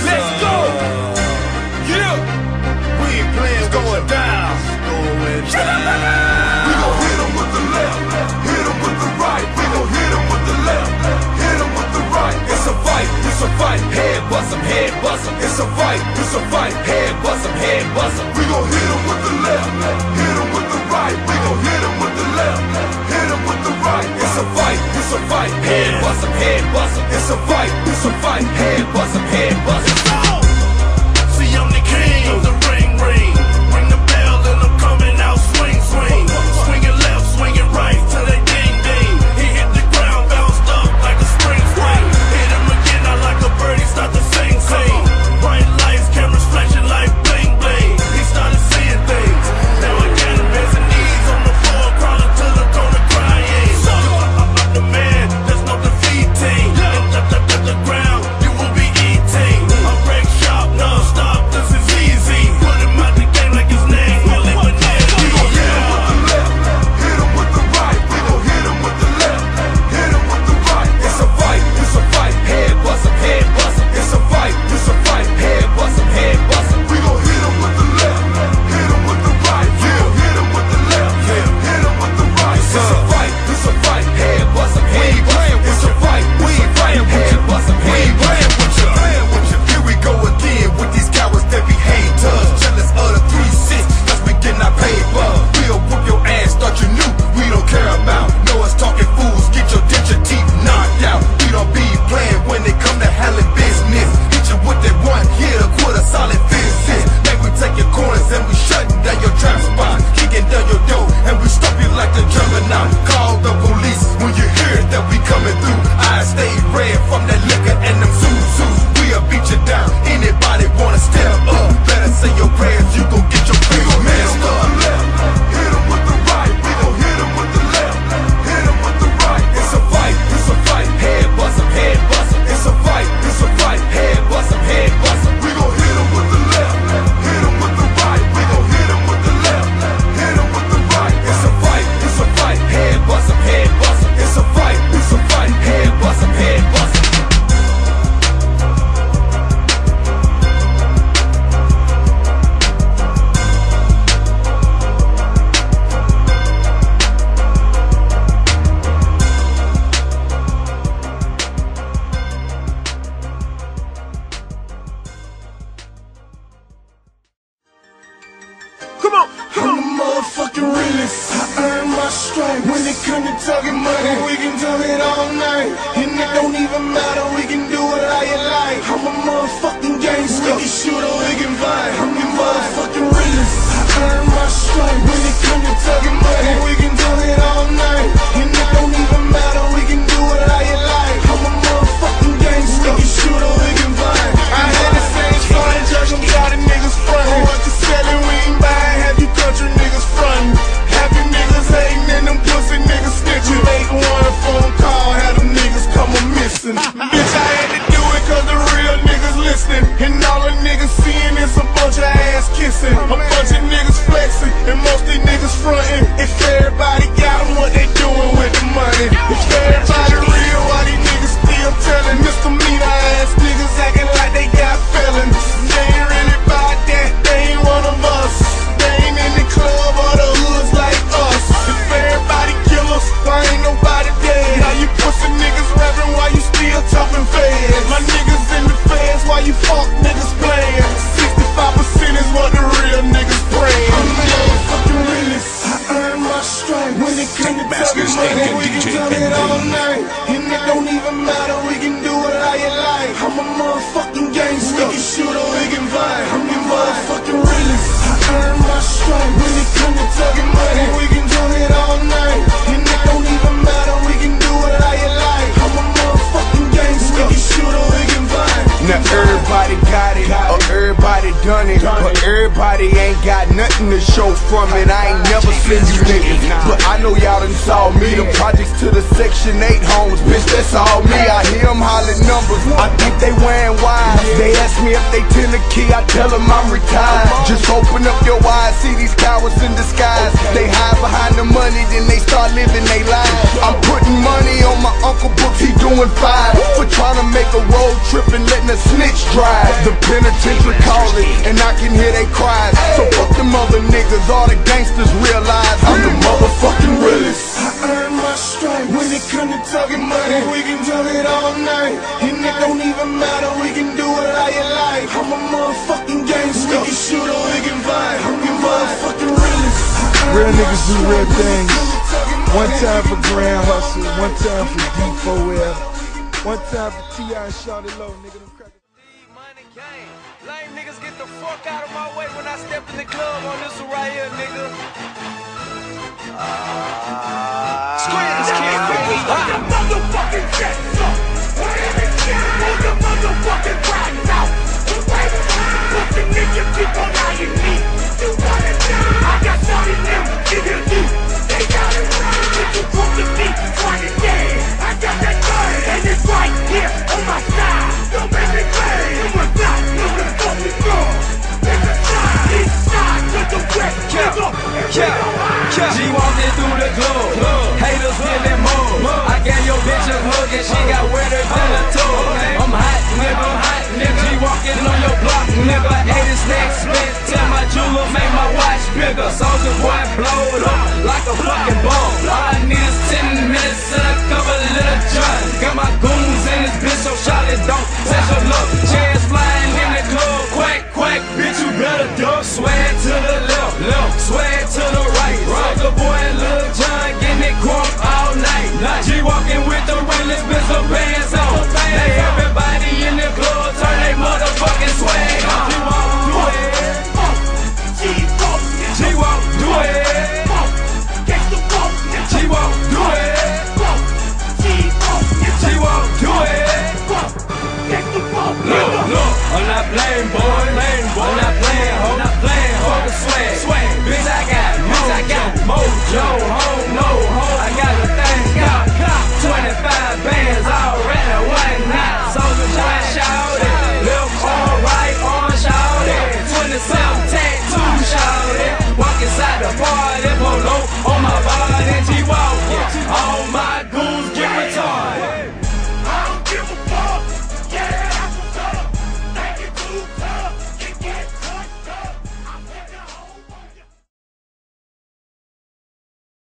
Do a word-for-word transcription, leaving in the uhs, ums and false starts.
Let's go. Yeah. We ain't playing. It's going down. Going down. We gon' hit him with the left, hit him with the right. We gon' hit him with the left, hit him with the right. It's a fight, it's a fight. Head bust him, head bust him. It's a fight, it's a fight. Head bust him, head bust him. We gon' hit him with the left, hit him with the right. We gon' hit him with the left, hit him with the right. It's a fight, it's a fight. Head bust him, head bust him. It's a fight, it's a fight. Head bust him, head bust him. See, I'm the king of the ring ring. Ring the bell and I'm coming out swing swing. Swinging left, swinging right till they ding ding. He hit the ground, bounced up like a spring spring. Hit him again, I like a bird, he start to sing sing. Bright lights, cameras flashing like bling bling. He started seeing things. Now I got him hands and knees on the floor, crawling to the corner crying. I'm the man, there's no defeating. And the, the, the, the ground, you will be eating. I'm break sharp, non-stop, this is easy. Put him out the game like his name, Willie Benetti. We gon' hit him with the left, hit him with the right. We gon' hit him with the left, hit him with the right. It's a fight, it's a fight. Head bust him, head bust him. It's a fight, it's a fight. Head bust him, head bust him. We gon' hit him with the left, hit him with the right. We gon' hit him with the left, hit him with the right. It's a fight, it's a fight. Head bust him, head bust him. It's a fight, it's a fight. Head bust him, head bust him. Here we go again with these cowards that be haters, jealous of the three six. Cause we get our paper. We'll whoop your ass, thought you knew. We don't care about no us talking fools. Get your dent your teeth knocked out. We don't be playing when they come to handling business. Hit you with that one hit or quit a solid visit. Make we take your corners and we shutting down your trap spot. Kicking down your door and we stop you like the juggernaut. Call the police when you hear that we coming through. Eyes stay red from that liquor and them zoos. We'll beat you down. Anybody wanna step up? Better say your prayers. You gon' get your prayers messed up. Hit him with the right. We gon' hit him with the left. Hit him with the right. It's a fight. It's a fight. Head bust him. Head bust him. It's a fight. It's a fight. Head bust him. Head bust him. We gon' hit him with the left. Hit him with the right. We gon' hit him with the left. Hit him with the right. It's a fight. It's a fight. Head bust him. Head bust him. It's a fight. It's a fight. Head bust him. Head bust him. Come on, come on. I'm the motherfucking realest. I earn my stripes. When it come to talking money, we can talk it all night. And it don't even matter, we can do it how you like. I'm a motherfucking gangster. We can shoot or we can vibe. I'm the motherfucking realest. I earn my stripes. When it come to talking money, we can talk it all night. And it don't even matter, we can do it how you like. I'm a motherfucking gangster. We can shoot or we can vibe. I had the same fun, judge, I'm tired of niggas frontin'. What you selling, we ain't buying. Have you country niggas frontin'? Happy niggas hatin' and them pussy niggas snitchin'. Make one phone call, have them niggas come a missing. Bitch, I had to do it cause the real niggas listening. And all the niggas seeing is a bunch of ass kissing. A bunch of niggas flexing and most these niggas frontin'. If everybody got them, what they doing with the money? If everybody real, why these niggas still telling? Misdemeanor ass niggas acting like they got felons. They ain't really about that, they ain't one of us. They ain't in the club or the hoods like us. If everybody kill us, why ain't nobody dead? How you pussy niggas rapping while you still talking fast? My niggas in the feds, why you fuck niggas playing? sixty-five percent is what the real niggas praying. I'm the motherfucking realest. I earn my stripes. When it come to talking money, we can talk it all night. And it don't even matter, we can do it how you like. I'm a motherfucking gangster. We can shoot or we can vibe. I'm the motherfucking realest. I earn my stripes. When it come to talking money, we can talk it all night. And it don't even matter, we can do it how you like. I'm a motherfucking gangster. We can shoot or we can vibe. Now everybody got it, or everybody done it, but everybody ain't got nothing to show from it. I ain't never seen you niggas, but I know y'all done saw me. The projects to the section eight homes, bitch, that's all me. I hear them hollering numbers, I think they wearing wise. They ask me if they tend the key, I tell them I'm retired. Just open up your eyes, see these cowards in disguise. They hide behind the money, then they start living their lives. I'm putting money on my uncle books, he doing fine for trying to make a road trip and letting a snitch drive. The penitentiary calling, and I can hear they cries. So fuck them other niggas, all the gangsters realize I'm the motherfucking realest. I earn my stripes. When it come to talking money, we can talk it all night. And it don't even matter, we can do it how you like. I'm a motherfucking gangster. We can shoot or we can vibe. I'm your motherfucking realest. Real niggas do real things. One time for Grand Hustle, one time for D four L, one time for T I and Shawty Low, nigga. Them crackers. Money game. Lame niggas get the fuck out of my way when I step in the club on this one right here, nigga. Uh, Squares kid, baby. The motherfucking chest up. Pull the motherfucking rocks out. Fucking nigga keep on lying me. You wanna die? I got Shawty them in here too. They got it right. If you come to me, try to get. I got that gun and it's right here on my side. Don't make me play. You must not know the fucking floor. It's a side, east side to the west. Yeah, yeah, yeah. She walking through the club, haters feeling more. I gave your bitch a hug and she got wetter than a toe. I'm hot, nigga, I'm hot, nigga. She walking on your block, nigga. Ate a snack, split, tell my jeweler make my watch bigger. Soldier boy,